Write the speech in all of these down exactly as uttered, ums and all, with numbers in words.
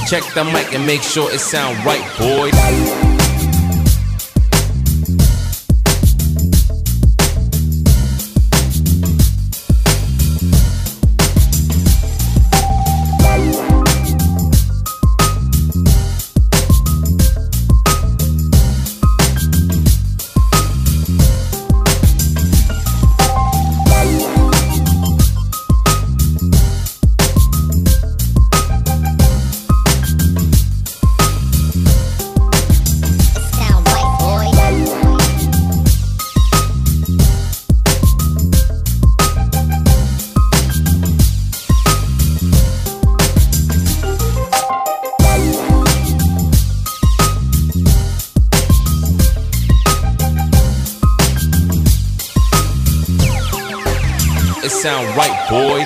Check the mic and make sure it sound right, boy. It sound right, boys.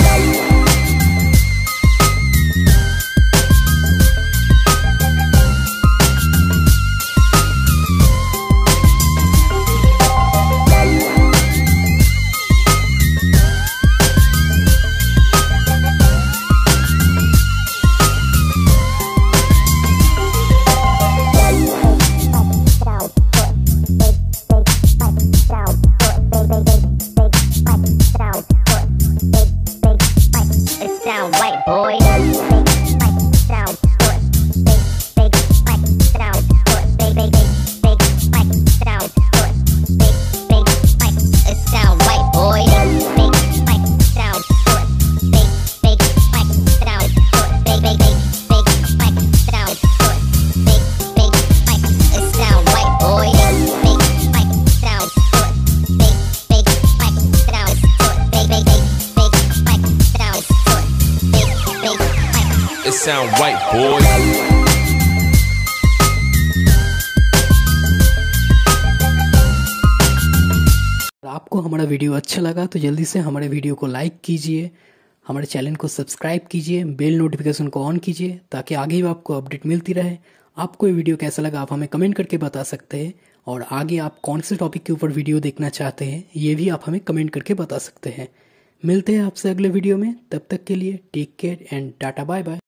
It sound right, boys. आपको हमारा video अच्छा लगा तो जल्दी से हमारे वीडियो को लाइक कीजिए, हमारे चैनल को सब्सक्राइब कीजिए, बेल नोटिफिकेशन को ऑन कीजिए ताकि आगे भी आपको अपडेट मिलती रहे। आपको ये वीडियो कैसा लगा आप हमें कमेंट करके बता सकते हैं, और आगे आप कौन से टॉपिक के ऊपर वीडियो देखना चाहते हैं ये भी आप हमें कमेंट करके बता सकते हैं। मिलते हैं आपसे अगले वीडियो में, तब तक के लिए take care and tata bye bye.